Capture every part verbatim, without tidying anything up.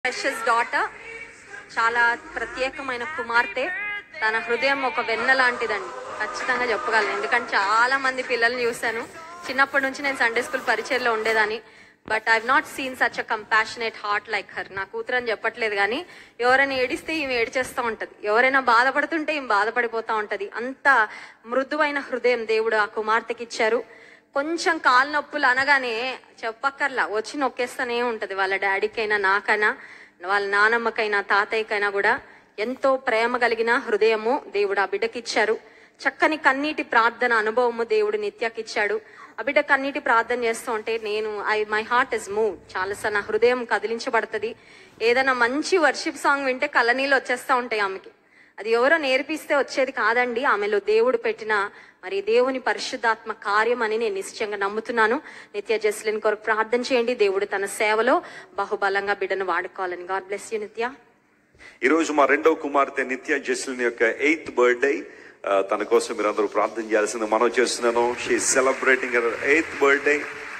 Precious daughter చాలా ప్రత్యేకమైన కుమార్తె. తన హృదయం ఒక వెన్న లాంటిదండి, ఖచ్చితంగా చెప్పగలను. ఎందుకంటే చాలా మంది పిల్లల్ని చూశాను. చిన్నప్పటి నుంచి నేను సండే స్కూల్ పరిచయలో ఉండేదాన్ని. But I not seen such a compassionate heart like her. నా కూతురు అని చెప్పట్లేదు, కానీ ఎవరైనా ఏడిస్తే ఈమె ఏడిచేస్తూ ఉంటది, ఎవరైనా బాధపడుతుంటే ఈమె బాధపడిపోతూ ఉంటది. అంత మృదువైన హృదయం దేవుడు ఆ కుమార్తెకి ఇచ్చారు. కొంచెం కాలు నొప్పులు అనగానే చెప్పక్కర్లా వచ్చి నొక్కేస్తూనే ఉంటది. వాళ్ళ డాడీకైనా, నాకైనా, వాళ్ళ నానమ్మకైనా, తాతయ్యకైనా కూడా ఎంతో ప్రేమ కలిగిన హృదయము దేవుడు ఆ బిడ్డకి ఇచ్చారు. చక్కని కన్నీటి ప్రార్థన అనుభవము దేవుడు నిత్యకిచ్చాడు. ఆ బిడ్డ కన్నీటి ప్రార్థన చేస్తూ ఉంటే నేను I my heart is move. చాలాసార్లు నా హృదయం కదిలించబడుతుంది. ఏదైనా మంచి వర్షిప్ సాంగ్ వింటే కళ్ళనీళ్ళు వచ్చేస్తూ ఉంటాయి ఆమెకి. అది ఎవరో నేర్పిస్తే వచ్చేది కాదండి, ఆమెలో దేవుడు పెట్టిన మరి దేవుని పరిశుద్ధాత్మ కార్యం అని నేను నిశ్చయంగా నమ్ముతున్నాను. నిత్య జస్లిన్ కొరకు ప్రార్థన చేయండి. దేవుడు తన సేవలో బహుబలంగా బిడ్డను వాడుకోవాలని. గాడ్ బ్లెస్ యూ నిత్య. ఈ రోజు మా రెండవ కుమార్తె నిత్య జస్లిన్ యొక్క ఎయిత్ బర్త్డే. తన కోసం మీరు అందరూ ప్రార్థన చేయాల్సింది మనం చేస్తున్నాను. She celebrating her eighth birthday.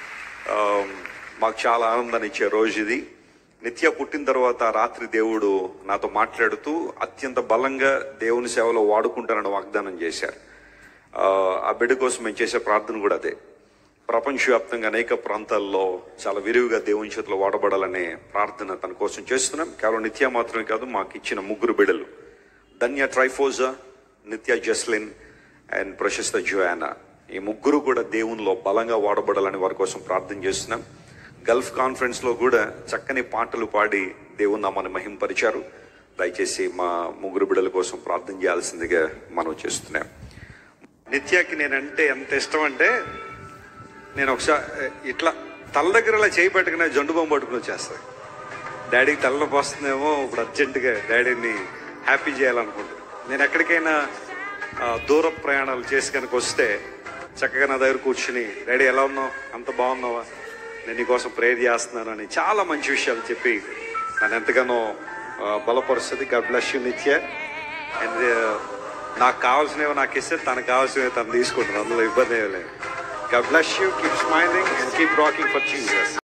మాకు చాలా ఆనందాన్ని ఇచ్చే రోజు ఇది. నిత్య పుట్టిన తర్వాత రాత్రి దేవుడు నాతో మాట్లాడుతూ అత్యంత బలంగా దేవుని సేవలో వాడుకుంటానని వాగ్దానం చేశారు. ఆ బిడ్డ కోసం మేము చేసే ప్రార్థన కూడా అదే. ప్రపంచవ్యాప్తంగా అనేక ప్రాంతాల్లో చాలా విరివిగా దేవుని చేతిలో వాడబడాలనే ప్రార్థన తన కోసం చేస్తున్నాం. కేవలం నిత్య మాత్రమే కాదు, మాకు ఇచ్చిన ముగ్గురు బిడ్డలు ధన్య ట్రైఫోజా, నిత్య జస్లిన్ అండ్ ప్రశస్త జోయానా, ఈ ముగ్గురు కూడా దేవునిలో బలంగా వాడబడాలని వారి కోసం ప్రార్థన చేస్తున్నాం. గల్ఫ్ కాన్ఫరెన్స్ లో కూడా చక్కని పాటలు పాడి దేవుని నామాన్ని మహింపరిచారు. దయచేసి మా ముగ్గురు బిడ్డల కోసం ప్రార్థన చేయాల్సిందిగా మనం చేస్తున్నాం. నిత్యకి నేనంటే ఎంత ఇష్టం అంటే, నేను ఒకసారి ఇట్లా తల దగ్గర ఇలా చేయి పెట్టుకునే జండు బొమ్మ పట్టుకుని వచ్చేస్తాను. డాడీకి తలనొప్పి వస్తుందేమో, ఇప్పుడు అర్జెంటుగా డాడీని హ్యాపీ చేయాలనుకుంటున్నాను. నేను ఎక్కడికైనా దూర ప్రయాణాలు చేసి కనుక వస్తే చక్కగా నా దగ్గర కూర్చుని, డాడీ ఎలా ఉన్నావు, అంత బాగున్నావా, నేను నీకోసం ప్రేయర్ చేస్తున్నాను అని చాలా మంచి విషయాలు చెప్పి నన్ను ఎంతగానో బలపరుస్తుంది. God bless you Nitya. And నాకు కావాల్సినవి నాకు ఇస్తే తనకు కావాల్సినవి తను తీసుకుంటుంది, అందులో ఇబ్బంది ఏమీ లేదు. God bless you. Keep smiling and keep rocking for Jesus.